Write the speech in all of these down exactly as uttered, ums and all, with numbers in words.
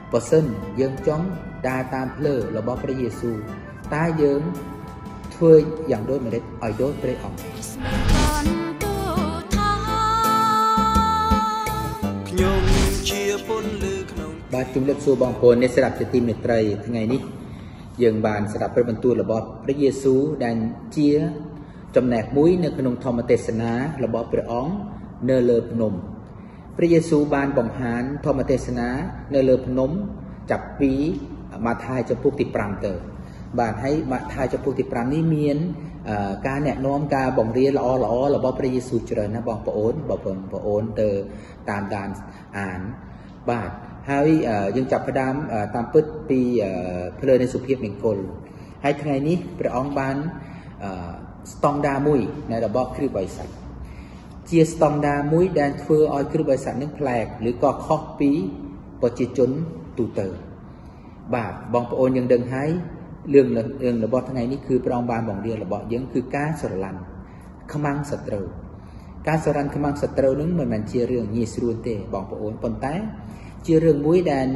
បើសិនយើងចង់ដើរតាមផ្លូវរបស់ព្រះយេស៊ូវតើយើងធ្វើយ៉ាងដូចម្តេចឲ្យដូចព្រះអង្គខ្ញុំជាពន្លឺក្នុងបាទជំរាបសួរបងប្អូនអ្នកស្ដាប់ជាទីមេត្រីថ្ងៃនេះយើងបានស្ដាប់ព្រះបន្ទូលរបស់ព្រះយេស៊ូវដែលជាចំណែកមួយនៅក្នុងធម្មទេសនារបស់ព្រះអង្គនៅលើភ្នំព្រះយេស៊ូវបានបង្ហាញធម្មទេសនានៅលើភ្នំចាប់ពីម៉ាថាយចំពុកទីប្រាំទៅបាទហើយម៉ាថាយចំពុកទីប្រាំនេះមានការណែនាំការបង្រៀនល្អល្អរបស់ព្រះយេស៊ូវច្រើនណាបងប្អូនបងប្អូនទៅតាមដានអានបាទហើយយើងចាប់ផ្ដើមតាមពិតពីភ្លើនៃសុភាពមង្គលហើយថ្ងៃនេះព្រះអង្គបានស្តង់ដារមួយនៅរបស់គ្រីស្ទបរិស័ទជាស្តង់ដារមួយដែលធ្វើឲ្យគ្រីស្ទបរិស័ទនឹងប្លែកឬក៏ខុសពីប្រជាជនទូទៅបាទបងប្អូនយើងដឹងហើយរឿងរឿងរបស់ថ្ងៃនេះគឺព្រះអង្គបានបង្រៀនរបស់យើងគឺការស្រឡាញ់ខ្មាំងសត្រូវការស្រឡាញ់ខ្មាំងសត្រូវនឹងមិនមែនជារឿងងាយស្រួលទេបងប្អូនប៉ុន្តែជារឿងមួយដែល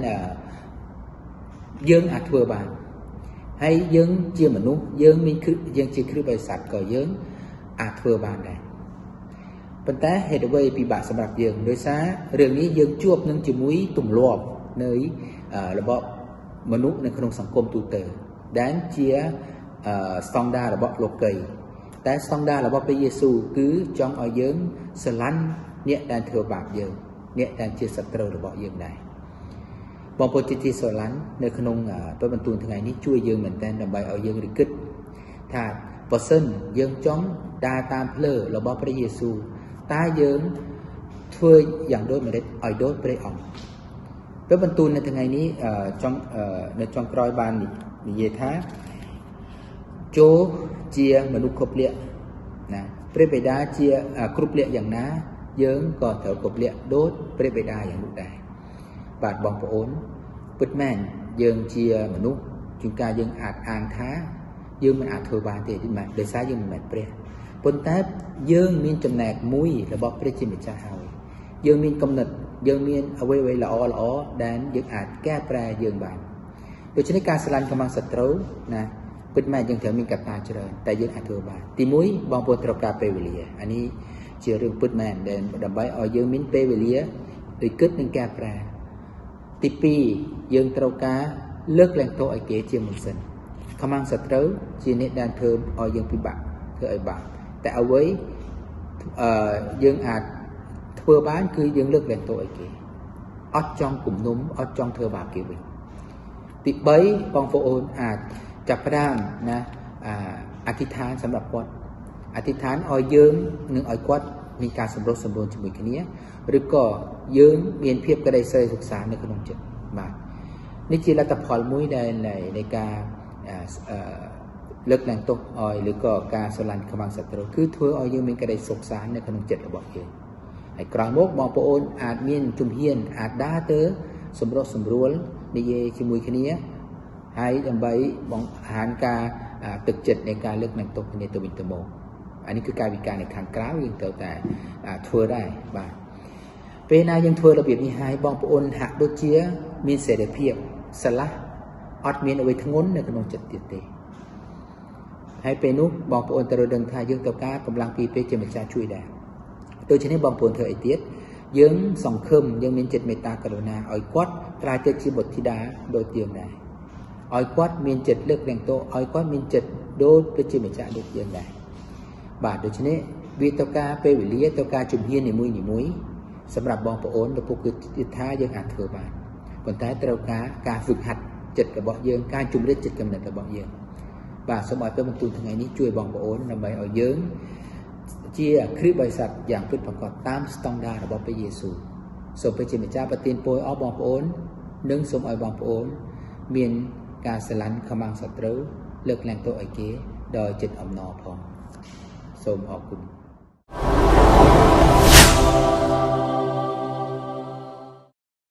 យើងអាចធ្វើបានហើយយើងជាមនុស្សយើងមានយើងជាគ្រីស្ទបរិស័ទក៏យើងអាចធ្វើបានដែរប៉ុន្តែហេតុអ្វីពិបាកសម្រាប់យើងដោយសាររឿងនេះយើងជួបនឹងជាមួយទម្លាប់នៅរបស់មនុស្សនៅក្នុងសង្គមទូទៅដែលជាស្តង់ដាររបស់លោកីតែស្តង់ដាររបស់ព្រះយេស៊ូវគឺចង់ឲ្យយើងស្រឡាញ់អ្នកដែលធ្វើបាបយើងអ្នកដែលជាសត្រូវរបស់យើងដែរបងប្អូនជាទីស្រឡាញ់នៅក្នុងព្រះបន្ទូលថ្ងៃនេះជួយយើងមែនទែនដើម្បីឲ្យយើងរគិតថាបើសិនយើងចង់ដើរតាមផ្លូវរបស់ព្រះយេស៊ូវតើយើងធ្វើយ៉ាងដូចម្តេចឲ្យដូចព្រះអង្គព្រះបន្ទូលនៅថ្ងៃនេះចង់នៅចុងក្រោយបាននិយាយថាចូលជាមនុស្សគ្រប់លក្ខណាព្រះបិតាជាគ្រប់លក្ខយ៉ាងណាយើងក៏ត្រូវគ្រប់លក្ខដូចព្រះបិតាយ៉ាងនោះដែរបាទបងប្អូនពិតមែនយើងជាមនុស្សជួនកាលយើងអាចអាងថាយើងមិនអាចធ្វើបានទេដោយសារយើងមិនមែនព្រះប៉ុន្តែយើងមានចំណែកមួយរបស់ព្រះជាម្ចាស់ហើយយើងមានគំនិតយើងមានអ្វីអ្វីល្អល្អដែលយើងអាចកែប្រែយើងបានដូច្នេះការស្រឡាញ់កម្លាំងសត្រូវណាពិតមែនយើងត្រូវមានកត្តាច្រើនតែយើងអាចធ្វើបានទីមួយបងប្អូនត្រូវការពេលវេលាអានេះជារឿងពិតមែនដែលដើម្បីឲ្យយើងមានពេលវេលាដូចគិតនិងកែប្រែទីពីរយើងត្រូវការលើកលែងទោសឲ្យគេជាមុនសិនកម្លាំងសត្រូវជាអ្នកដែលធ្វើឲ្យយើងពិបាកធ្វើឲ្យបាបតែអ្វីអឺយើងអាចធ្វើបានគឺយើងលើកលែងទោសឲ្យគេអត់ចង់គំនុំអត់ចង់ធ្វើបាបគេវិញទីបីបងប្អូនអាចចាប់ផ្ដើមណាអធិដ្ឋានសម្រាប់គាត់អធិដ្ឋានឲ្យយើងនឹងឲ្យគាត់មានការសម្រុះសម្រួលជាមួយគ្នាឬក៏យើងមានភាពក្តីសេរីសុខសាន្តនៅក្នុងចិត្តបាទនេះជាលទ្ធផលមួយដែលនៃការលើកឡើងទោសឲ្យឬក៏ការស្រឡាញ់ខ្មាំងសត្រូវគឺធ្វើឲ្យយើងមានក្តីសុខសាន្តនៅក្នុងចិត្តរបស់យើងហើយក្រោយមកបងប្អូនអាចមានជំហានអាចដើរទៅសម្រុះសម្រួលនិយាយជាមួយគ្នាហើយដើម្បីបង្ហាញការទឹកចិត្តនៃការលើកឡើងទោសគ្នាទៅវិញទៅមកអានេះគឺការវិការនៅខាងក្រៅយើងត្រូវតែធ្វើដែរបាទពេលណាយើងធ្វើរបៀបនេះហើយបងប្អូនហាក់ដូចជាមានសេរីភាពស្រឡះអត់មានអ្វីធ្ងន់នៅក្នុងចិត្តទៀតទេហើយពេលនោះបងប្អូនត្រូវដឹងថាយើងត្រូវការកម្លាំងពីព្រះជាម្ចាស់ជួយដែរដូច្នេះបងប្អូនធ្វើអីទៀតយើងសង្ឃឹមយើងមានចិត្តមេត្តាករុណាឲ្យគាត់ក្លាយទៅជាបុត្រធីតាដូចយើងដែរឲ្យគាត់មានចិត្តលើកលែងទោសឲ្យគាត់មានចិត្តដូចព្រះជាម្ចាស់ដូចយើងដែរបាទដូច្នេះវាត្រូវការពេលវេលាត្រូវការជំហាននីមួយនីមួយសម្រាប់បងប្អូនទៅពុកគឺថាយើងអាចធ្វើបានប៉ុន្តែត្រូវការការហ្វឹកហាត់ចិត្តរបស់យើងការជំរិតចិត្តគំនិតរបស់យើងបាទសូមឲ្យព្រះបន្ទូលថ្ងៃនេះជួយបងប្អូនដើម្បីឲ្យយើងជាគ្រីស្ទបរិស័ទយ៉ាងពិតប្រាកដតាមស្តង់ដាររបស់ព្រះយេស៊ូវសូមព្រះជាម្ចាស់ប្រទានពរអស់បងប្អូននិងសូមឲ្យបងប្អូនមានការស្រឡាញ់ខ្មាំងសត្រូវលើកលែងទោសឲ្យគេដោយចិត្តអំណរផងសូមអរគុណ